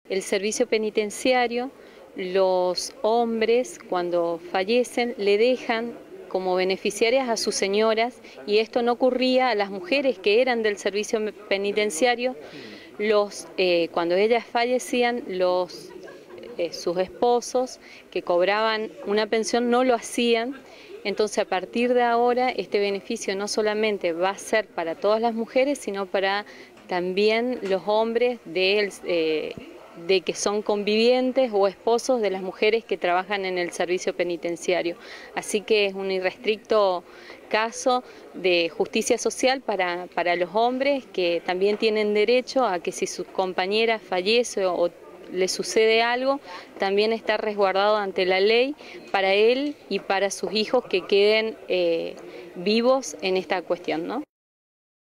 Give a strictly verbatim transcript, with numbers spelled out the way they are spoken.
El servicio penitenciario, los hombres cuando fallecen le dejan como beneficiarias a sus señoras, y esto no ocurría a las mujeres que eran del servicio penitenciario. Los, eh, cuando ellas fallecían, los, eh, sus esposos que cobraban una pensión no lo hacían. Entonces, a partir de ahora, este beneficio no solamente va a ser para todas las mujeres, sino para también los hombres de, eh, de que son convivientes o esposos de las mujeres que trabajan en el servicio penitenciario. Así que es un irrestricto caso de justicia social para, para los hombres, que también tienen derecho a que si su compañera fallece o, o le sucede algo, también está resguardado ante la ley para él y para sus hijos que queden eh, vivos en esta cuestión, ¿no?